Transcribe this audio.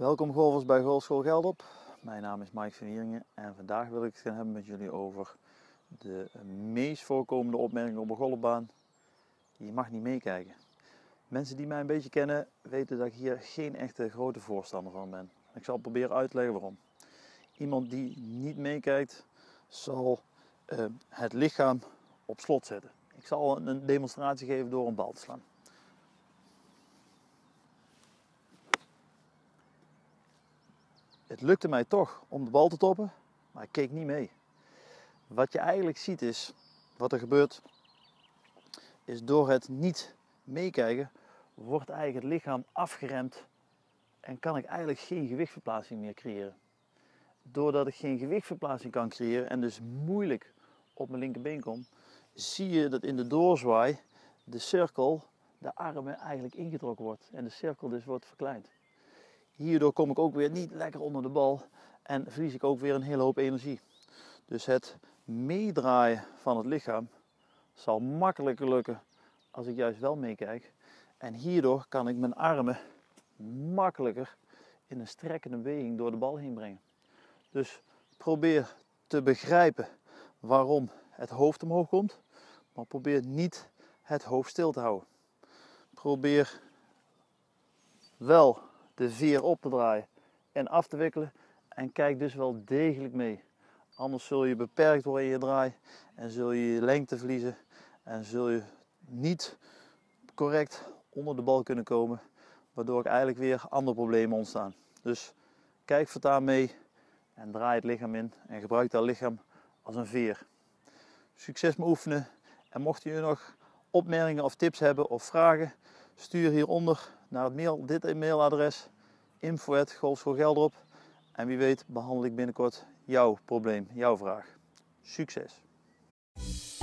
Welkom golfers bij Golfschool Geldrop. Mijn naam is Mike van Wieringen en vandaag wil ik het gaan hebben met jullie over de meest voorkomende opmerkingen op een golfbaan. Je mag niet meekijken. Mensen die mij een beetje kennen weten dat ik hier geen echte grote voorstander van ben. Ik zal proberen uit te leggen waarom. Iemand die niet meekijkt zal het lichaam op slot zetten. Ik zal een demonstratie geven door een bal te slaan. Het lukte mij toch om de bal te toppen, maar ik keek niet mee. Wat je eigenlijk ziet is, wat er gebeurt, is door het niet meekijken, wordt eigenlijk het lichaam afgeremd en kan ik eigenlijk geen gewichtsverplaatsing meer creëren. Doordat ik geen gewichtsverplaatsing kan creëren en dus moeilijk op mijn linkerbeen kom, zie je dat in de doorzwaai de cirkel, de armen eigenlijk ingetrokken wordt en de cirkel dus wordt verkleind. Hierdoor kom ik ook weer niet lekker onder de bal en verlies ik ook weer een hele hoop energie. Dus het meedraaien van het lichaam zal makkelijker lukken als ik juist wel meekijk. En hierdoor kan ik mijn armen makkelijker in een strekkende beweging door de bal heen brengen. Dus probeer te begrijpen waarom het hoofd omhoog komt, maar probeer niet het hoofd stil te houden. Probeer wel de veer op te draaien en af te wikkelen en kijk dus wel degelijk mee. Anders zul je beperkt worden in je draai en zul je je lengte verliezen en zul je niet correct onder de bal kunnen komen, waardoor ik eigenlijk weer andere problemen ontstaan. Dus kijk voortaan mee en draai het lichaam in en gebruik dat lichaam als een veer. Succes met oefenen en mocht je nog opmerkingen of tips hebben of vragen, stuur hieronder naar dit mailadres info@golfschoolgeldrop en wie weet behandel ik binnenkort jouw probleem, jouw vraag. Succes!